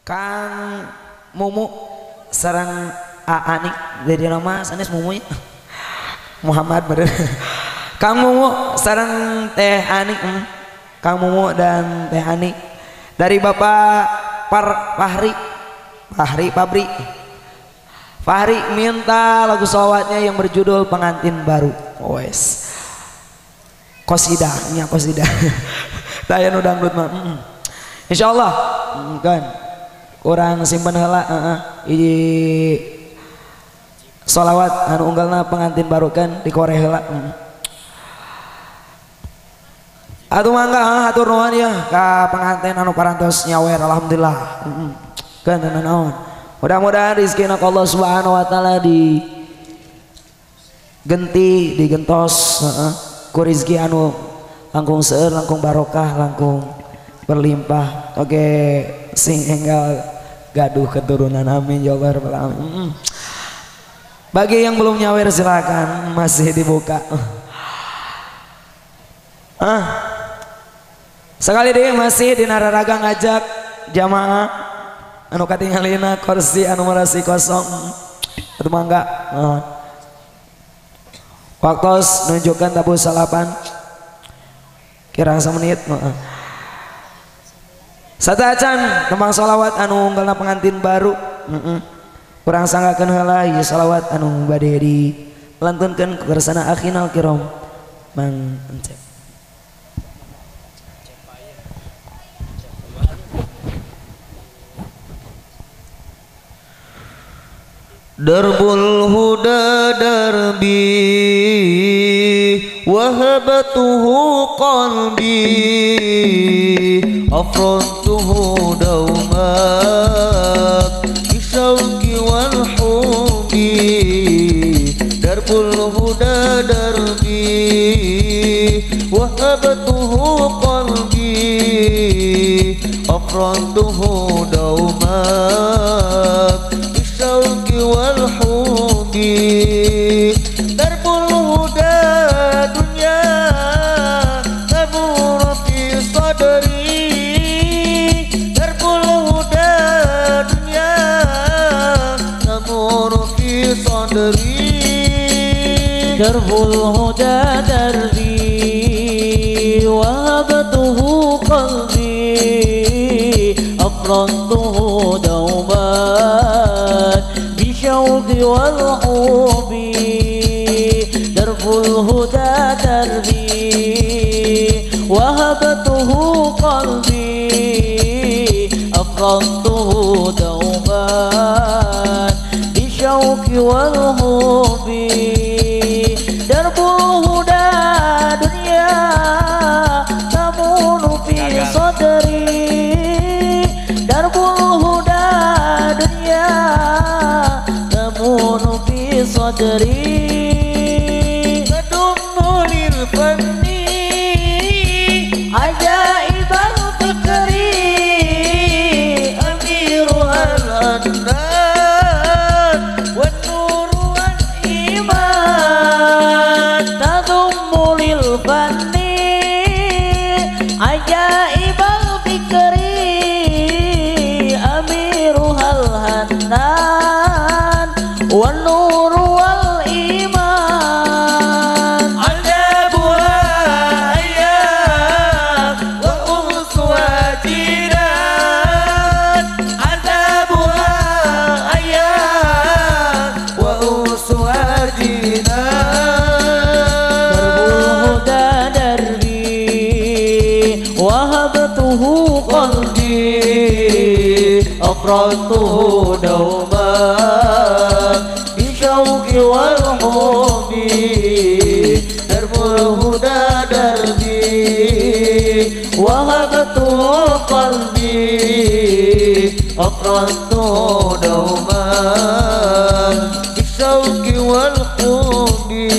Kang Mumu sareng Anik dari nama sanes Mumu ya. Muhammad bener. Kang Mumu sareng Teh Anik, Kang Mumu dan Teh Anik dari Bapak Fahri minta lagu sholawatnya yang berjudul Pengantin Baru. Wes kosidahnya kosidah tayang udah dangdut mah insyaallah kan kurang simpen heula di sholawat anu unggalna pengantin baru kan di koreh heula. Atuh mangga hatur nuhun ya ka pengantin anu parantos nyawer alhamdulillah. Kan naon mudah-mudahan rezekina Allah Subhanahu wa taala digentos ku rezeki anu langkung seueur langkung barokah langkung berlimpah oke sing enggal gaduh keturunan amin ya Allah rabbal alamin. Bagi yang belum nyawer silakan masih dibuka. Sekali deh masih di nararaga ngajak jamaah anu katinggalina kursi anu merasi kosong atuh mangga waktos nunjukkan tabu salapan kira semenit satacan tembang sholawat anu unggalna pengantin baru kurang sanggakeun heula ieu sholawat anu bade dilantunkeun ku kersana akhinal kiram Mang Encep. Darbul huda darbi wahabatuhu qalbi afrantuhu daumat bisyauqi wal hubbi. Darbul huda darbi wahabatuhu qalbi afrantuhu daumat wal hubbi. Darbul huda dunya tabur fi sadri. Darbul huda dunya tabur fi sadri. Darbul huda darbi wahabatuhu qalbi afrantuhu dauman bisyauqi wal hubbi. Darbul huda darbi wahabatuhu qalbi afrantuhu dauman bisyauqi wal hubbi. Darbul huda dunya tamunu fi sadri. Darbul huda dunya tamunu fi sadri. Tadummu lil fanni ajaibal fikri amiru al-adnan wan nuru wal iman. tadummu lil fanni ajaibal fikri amiruhal hanan wan nuru wal iman. Adabuha ayyam wa unsuha jiran. Adabuha ayyam wa unsuha jiran. Darbul huda darbi wahabtuhu qalbi afrantuhu dauman bisyauqi wal hubbi. Darbul huda darbi wahabtuhu qalbi afrantuhu dauman bisyauqi wal hubbi.